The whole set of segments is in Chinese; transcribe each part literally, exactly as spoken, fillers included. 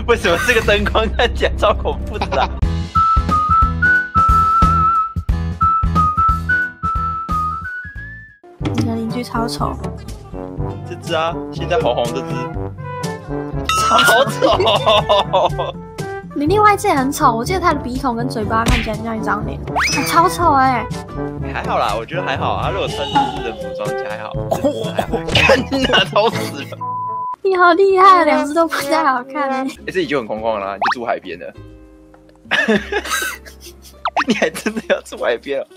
为什么这个灯光看起来超恐怖的啊？ 你的邻居超丑。 这只啊，现在红红这只， 超好丑。 你另外一只也很丑，我记得它的鼻孔跟嘴巴看起来像一张脸，超丑哎、 欸！还好啦，我觉得还好啊。如果穿日式的服装，还好。看你哪头死了？ 你好厉害，两只都不太好看哎、欸。 哎、欸，这里就很空旷啦，你就住海边了。你还真的要住海边哦？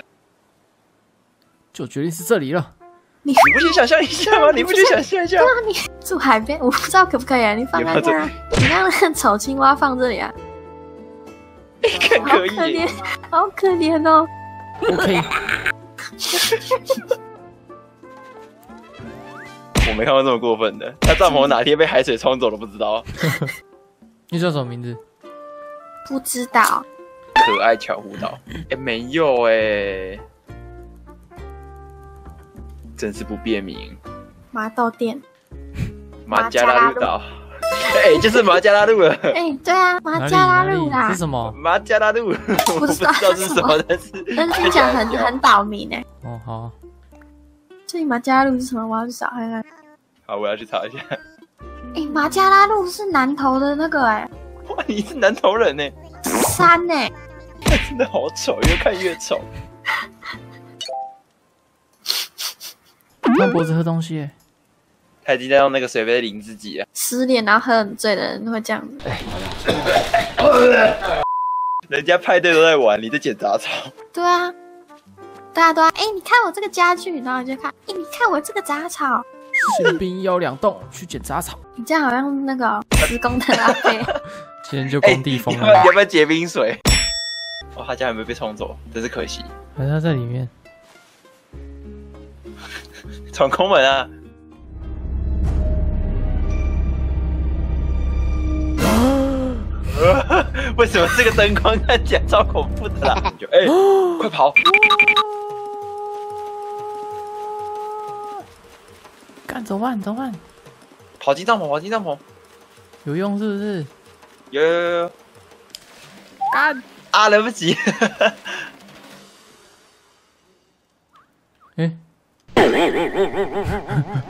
就决定是这里了。 你你不去想象一下吗？你不去想象一下？ 对啊，你住海边，我不知道可不可以啊？你放在那儿，你让那个丑青蛙放这里啊？ 更可以， 好可怜，好可怜哦。 OK。 我没看过这么过分的，他帐篷哪天被海水冲走都不知道。 你叫什么名字？ 不知道。 可爱巧虎岛，哎、欸，没有哎、欸。真是不便名。 麻豆店， 马加拉路岛，哎、欸，就是马加拉路了。 哎、欸，对啊，马加拉路啦。 是什么？ 马加拉路， 不知道是什么，但是但是听起来很很岛民哎。 哦，好。 这里马加拉路是什么？我要去找看看。 好，我要去查一下。 哎、欸，马加拉路是南投的那个哎、 欸。哇，你是南投人呢、欸？ 山呢、欸？ 真的好丑，越看越丑。 看脖子喝东西耶， 他已经在用那个水杯淋自己了。 失恋然后喝很醉的人会这样子。 人家派对都在玩，你在捡杂草。 对啊，大家都哎、欸，你看我这个家具，然后你就看，哎、欸，你看我这个杂草。 新兵邀两栋去捡杂草。 你这样好像那个施工的阿伯。 今天就工地疯了。 欸、要不要结冰水？哦，他家有没有被冲走？真是可惜。 还是他在里面。 闯空门啊！为什么这个灯光看起来超恐怖的啦？就哎、欸，快跑！ 干，怎么办？怎么办？ 跑进帐篷，跑进帐篷， 有用是不是？ 有有有有！ 干啊，来不及！ 哎、欸。